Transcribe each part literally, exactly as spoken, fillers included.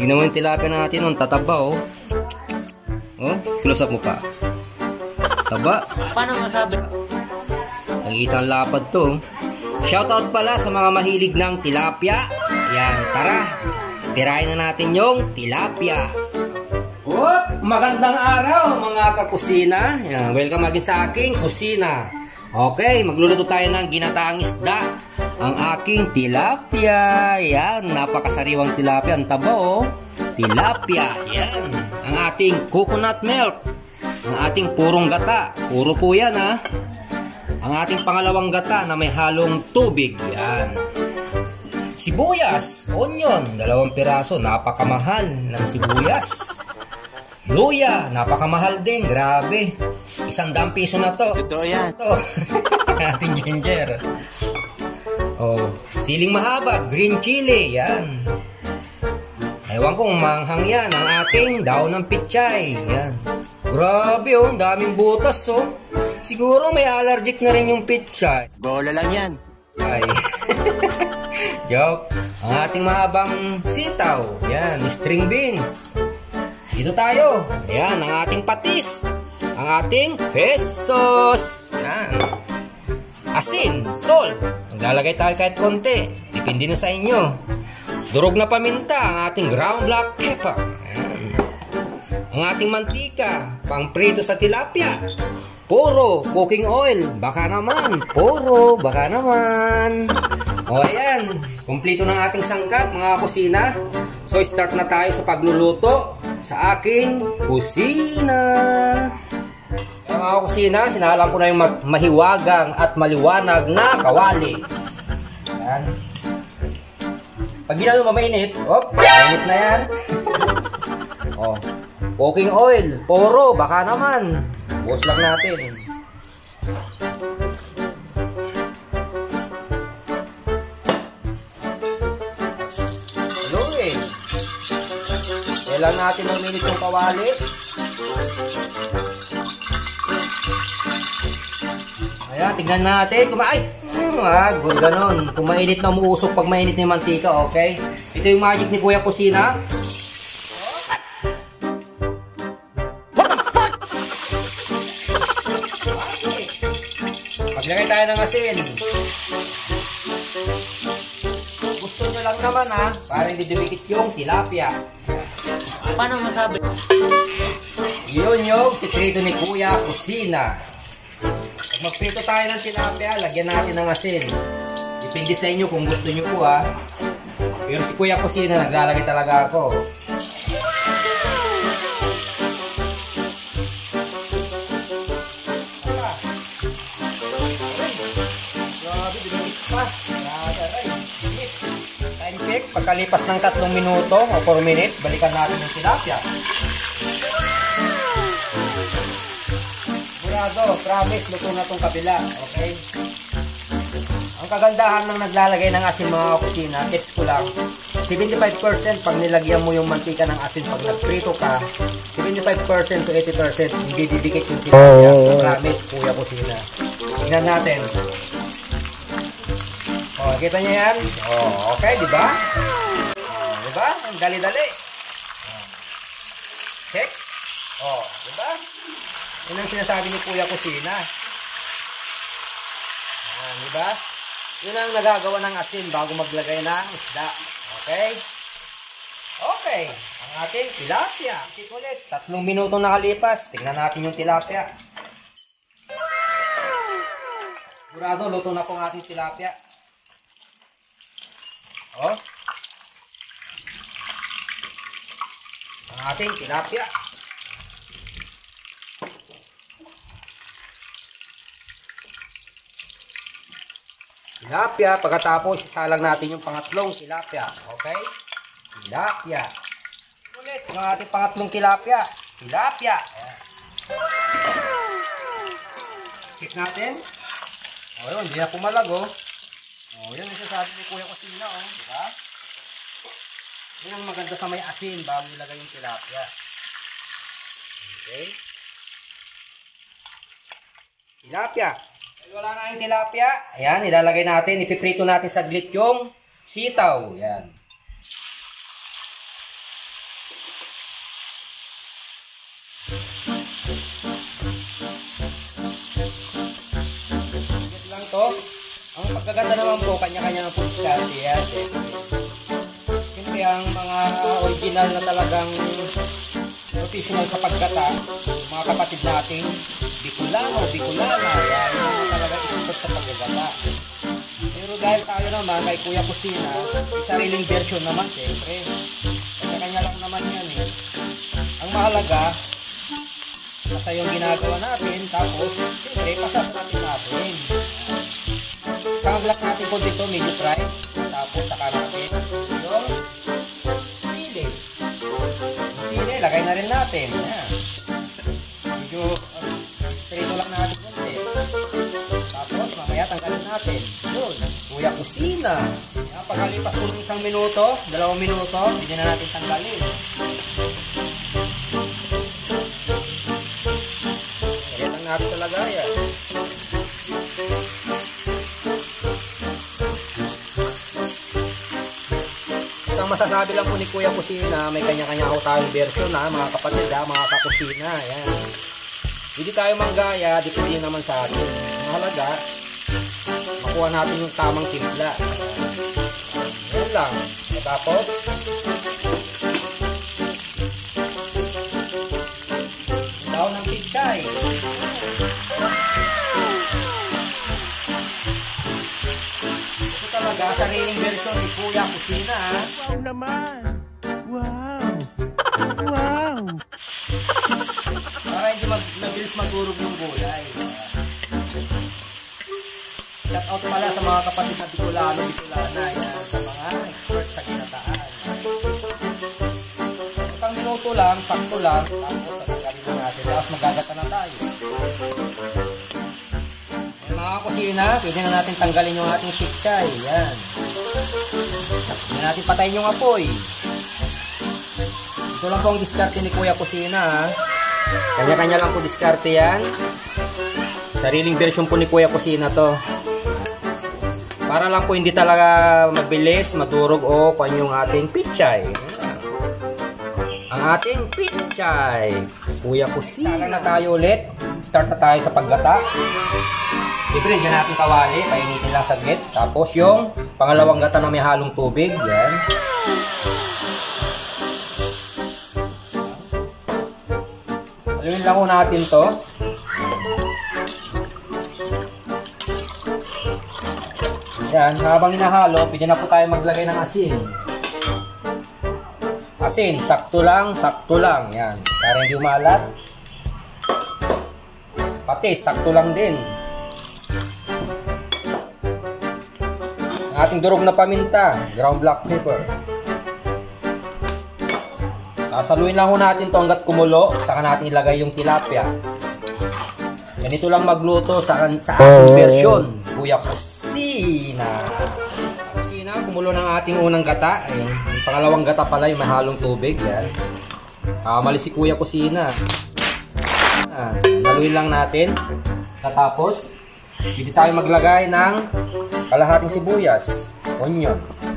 Tingnan mo yung tilapia natin, ang tataba oh. Oh, close up mo pa. Taba. Paano masabi? Nag-iisang lapad to. Shoutout pala sa mga mahilig ng tilapia. Yan, tara. Tirahin na natin yung tilapia. Whoop! Magandang araw mga kakusina. Yan, welcome again sa aking kusina. Okay, magluluto tayo ng ginataang isda. Ang aking tilapia. Yan, napakasariwang tilapia. Ang taba oh. Tilapia. Yan. Ang ating coconut milk. Ang ating purong gata. Puro po yan ha. Ang ating pangalawang gata na may halong tubig. Yan. Sibuyas, onion, dalawang piraso, napakamahal ng sibuyas. Luya, napakamahal din, grabe. Isang daang piso na to. Totoo yan. Ito, ating ginger. Oh, siling mahaba, green chili, yan. Ewan kong manghang yan, ang ating daon ng pichay. Yan. Grabe oh, daming butas oh. Siguro may allergic na rin yung pichay. Bola lang yan. Ay. Joke. Ang ating mahabang sitaw. Yan, string beans. Dito tayo. Yan, ang ating patis. Ang ating pesos. Yan. Asin, salt. Maglalagay tayo kahit konti. Depende na sa inyo. Durog na paminta. Ang ating ground black pepper. Yan. Ang ating mantika. Pangprito sa tilapia. Puro cooking oil. Baka naman. Puro. Baka naman. O ayan, kumplito ng ating sangkap mga kusina. So start na tayo sa pagluluto sa aking kusina. Ayan, mga kusina, sinalang ko na yung mahiwagang at maliwanag na kawali. Ayan. Pag ginalo mamainit, op, mainit na yan. O, cooking oil, puro, baka naman. Buhos lang natin. Kailan natin uminit yung kawali. Ayan, tignan natin. Kumain. Ah, ganon. Kung mainit na umuusok pag mainit na yung mantika, okay? Ito yung magic ni Kuya Kusina. What the fuck? Paglagay tayo ng asin. Gusto nyo lang naman ha, para hindi dumikit yung tilapia. Paano masabi? Yun yung sikreto ni Kuya Kusina. Pag magprito tayo ng tilapia, lagyan natin ng asin. Depende sa inyo kung gusto nyo po ha. Pero si Kuya Kusina, naglalagay talaga ako. Grabe, dumikit pa. Time check, pagkalipas ng tatlong minuto o four minutes, balikan natin yung tilapia. Sigurado, promise, luto na itong kabila, okay? Ang kagandahan ng naglalagay ng asin mga kusina, tips ko lang, seventy-five percent pag nilagyan mo yung mantika ng asin pag nagprito ka, seventy-five percent to eighty percent hindi didikit yung tilapia. Promise, Kuya Kusina. Tingnan natin. Oh, kita niyo yan? Oh, okay, di ba? Oh, di ba? Ang dali-dali. Oh. Check. Oh, di ba? Yun ang sinasabi ni Kuya Kusina. Oh, di ba? Yun ang nagagawa ng asin bago maglagay ng isda. Okay? Okay. Ang ating tilapia. Check ulit. Tatlong minuto nakalipas. Tingnan natin yung tilapia. Sigurado, luto na po ang ating tilapia. Oh. Ang ating tilapia. Tilapia, pagkatapos isalang natin yung pangatlong tilapia. Okay? Tilapia. Ulit, yung ating pangatlong tilapia. Tilapia. Ayan. Check natin. O yun, hindi na pumalag oh. Oh, yan ang sasabi ni Kuya Kusina, oh, di ba? Yan ang maganda sa may asin bago ilagay yung tilapia. Okay? Tilapia. Dahil wala na yung tilapia, ayan, ilalagay natin, ipiprito natin saglit yung sitaw. Yan. Sige lang to. Ang pagkaganda naman po, kanya-kanya ng food diskarte yan. Siyempre ang mga original na talagang professional sa pagkata, mga kapatid natin, Bicolano, Bicolana, yan yung talaga isipot sa pagkagata. Pero dahil tayo naman kay Kuya Kusina, may sariling version naman siyempre. Kanya-kanya lang naman yan eh. Ang mahalaga, basta yung ginagawa natin, tapos siyempre pasasarapin natin. Pang-black natin po dito, medyo fry, tapos saka natin yung sili. Yung sili, lagay na rin natin. Yan. Medyo uh, prito lang natin konti. Tapos mamaya tanggalin natin. Yun, Kuya Kusina. Yan, pagkalipas po ng isang minuto, dalawang minuto, hindi na natin tanggalin. Lagyan lang natin sa lagayan. Masasabi lang po ni Kuya Kusina, may kanya-kanya ako tayong version na mga kapatid ha, mga kakusina. Ayan. Hindi tayo manggaya, depende naman sa atin. Mahalaga, makuha natin yung tamang timpla. Ayan lang. Tapos, daon ng pichay. Talaga, sariling version ni Kuya Kusina. Wow naman! Wow! Wow! Para hindi mag mabilis magurog yung gulay. Shout out pala sa mga kapatid na Bicolano, Bicolana, yan, sa mga expert sa ginataan. Isang minuto lang, sakto lang, tapos tatanggalin na natin. Tapos magagata na tayo. Mga kusina, pwede na natin tanggalin yung ating pichay. Yan. Pwede natin patayin yung apoy. Ito lang po ang diskarte ni Kuya Kusina. Kanya-kanya lang po diskarte yan. Sariling version po ni Kuya Kusina to. Para lang po hindi talaga mabilis, madurog o kung yung ating pichay. Yan. Ang ating pichay. Kuya Kusina. Tara na tayo ulit. Start na tayo sa paggata. Siyempre, dyan natin kawali, painitin lang saglit. Tapos yung pangalawang gata na may halong tubig, yan. Haluin lang ko natin to. Yan, habang hinahalo, pwede na po tayo maglagay ng asin. Asin, sakto lang, sakto lang. Yan, para hindi umalat. Patis, sakto lang din. Ating durog na paminta, ground black pepper. Sasaluin lang ho natin to hanggat kumulo, saka natin ilagay yung tilapia. Ganito lang magluto sa, sa ating version, Kuya Kusina. Kusina, kumulo ng ating unang gata. Ayun, yung pangalawang gata pala, yung may halong tubig. Yan. Kamali si Kuya Kusina. Ah, saluin lang natin. Tapos, pwede tayo maglagay ng kalahating sibuyas, onion.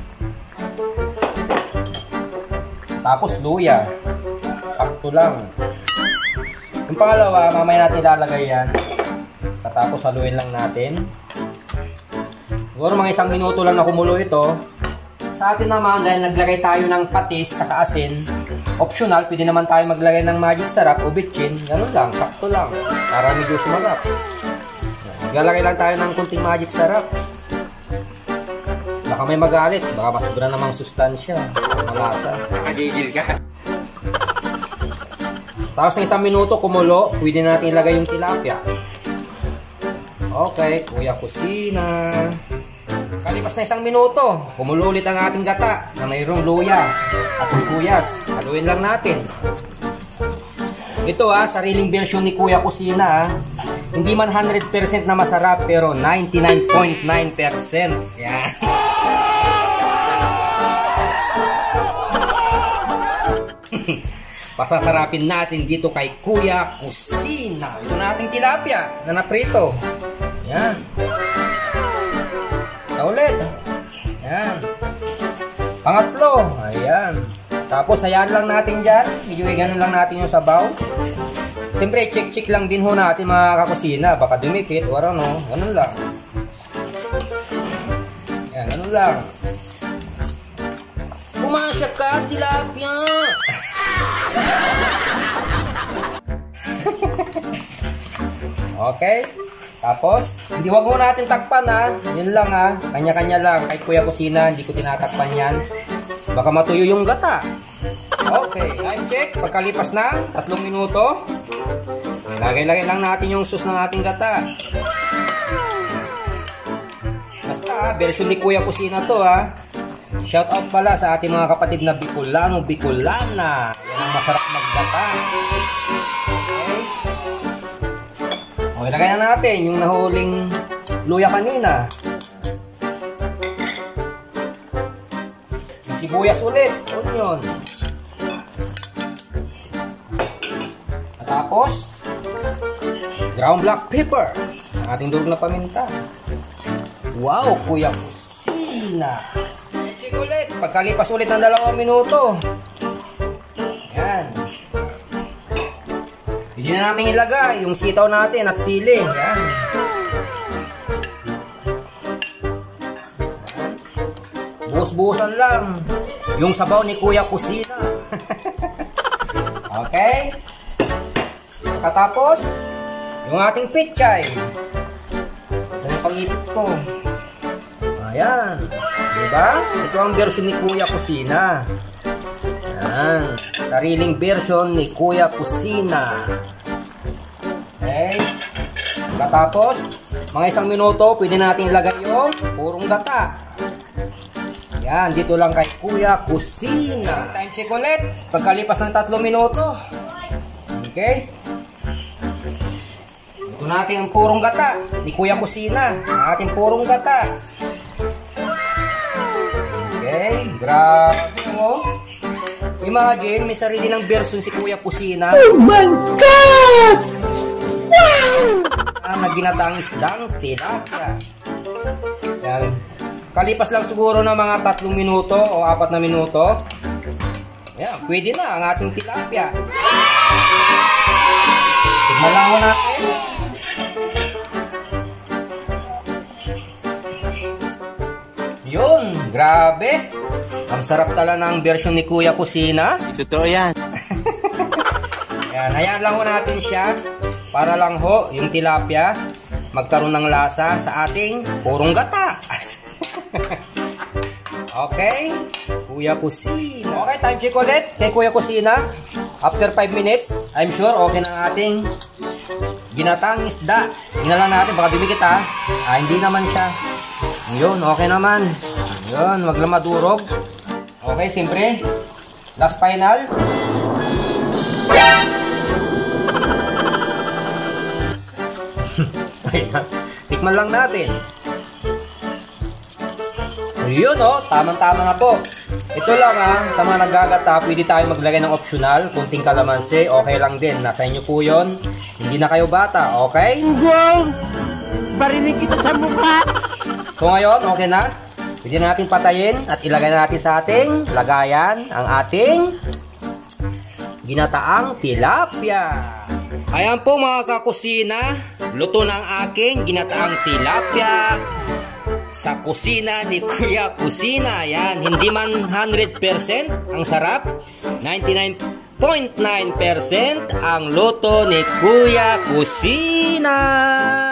Tapos luya. Sakto lang. Yung pangalawa, mamaya natin ilalagay yan. Tapos haluin lang natin. Siguro mga isang minuto lang na kumulo ito. Sa atin naman, dahil naglagay tayo ng patis sa asin, optional, pwede naman tayo maglagay ng magic sarap o bitchin. Ganun lang, sakto lang. Para medyo sumarap. Maglalagay lang tayo ng kunting magic sarap. Baka may magalit. Baka masubra namang sustansya. Malasa. Nagigil ka. Tapos ng isang minuto kumulo, pwede natin ilagay yung tilapia. Okay, Kuya Kusina. Kalipas na isang minuto, kumulo ulit ang ating gata na mayroong luya at sibuyas. Haluin lang natin. Ito ah, sariling version ni Kuya Kusina ah. Hindi man one hundred percent na masarap pero ninety-nine point nine percent. Yan. Pasasarapin natin dito kay Kuya Kusina. Ito na ating tilapia na naprito. Yan. Sa ulit. Yan. Pangatlo. Ayan. Tapos, hayaan lang natin dyan. Medyo ganun lang natin yung sabaw. Siyempre, check-check lang din ho natin mga kakusina. Baka dumikit o ano, ganun lang. Yan, ganun lang. Pumasya ka, tilapia! Okay? Tapos, hindi wag mo natin takpan ha. Yun lang ha. Kanya-kanya lang. Kahit Kuya Kusina, hindi ko tinatakpan yan. Baka matuyo yung gata. Okay, time check. Pagkalipas na, tatlong minuto. Lagay-lagay lang natin yung sauce ng ating gata. Basta ha, version ni Kuya Kusina to ha. Shout out pala sa ating mga kapatid na Bicolano, Bicolana. Yan ang masarap maggata. Okay. Okay, lagay na natin yung nahuling luya kanina. Yung sibuyas ulit. Onion. At tapos, ground black pepper. Ang ating durog na paminta. Wow, Kuya Kusina. Check ulit. Pagkalipas ulit ng dalawang minuto. Yan. Hindi na namin ilagay yung sitaw natin at sili. Yan. Buhos-buhosan lang yung sabaw ni Kuya Kusina. Okay. Katapos, yung ating pichay. Saan yung pag-ipit ko? Ayan. Diba? Ito ang version ni Kuya Kusina. Ayan. Sariling version ni Kuya Kusina. Okay. Katapos, mga isang minuto, pwede natin ilagay yung purong gata. Yan, dito lang kay Kuya Kusina. Time check ulit. Pagkalipas ng tatlong minuto. Okay. Ito natin ang purong gata ni Kuya Kusina. Ang ating purong gata. Okay, grabe mo. Imagine, may sarili ng version si Kuya Kusina. Oh my God! Wow! Na ginataang isdang tilapia. Yan. Kalipas lang siguro ng mga tatlong minuto o apat na minuto. Yan, pwede na ang ating tilapia. Tignan lang mo natin. Yun, grabe. Ang sarap tala ng version ni Kuya Kusina. Totoo yan. Yan, hayaan lang ho natin siya para lang ho yung tilapia magkaroon ng lasa sa ating purong gata. Okay, Kuya Kusina. Okay, time check ulit kay Kuya Kusina. After five minutes, I'm sure okay na ang ating ginatang isda. Tingnan lang natin, baka dumikit ha. Ah, hindi naman siya. Yun, okay naman. Yun, wag lang madurog. Okay, siyempre. Last final. Tikman lang natin. Yun o, oh, tamang-tama na po. Ito lang ha, sa mga naggagata, pwede tayo maglagay ng optional. Kunting kalamansi, okay lang din. Nasa inyo po yun. Hindi na kayo bata, okay? Wow! Barinig kita sa mukha! So ngayon, okay na. Pwede natin patayin at ilagay natin sa ating lagayan ang ating ginataang tilapia. Ayan po mga kakusina, luto na ang aking ginataang tilapia sa kusina ni Kuya Kusina. Yan, hindi man one hundred percent ang sarap, ninety-nine point nine percent ang luto ni Kuya Kusina.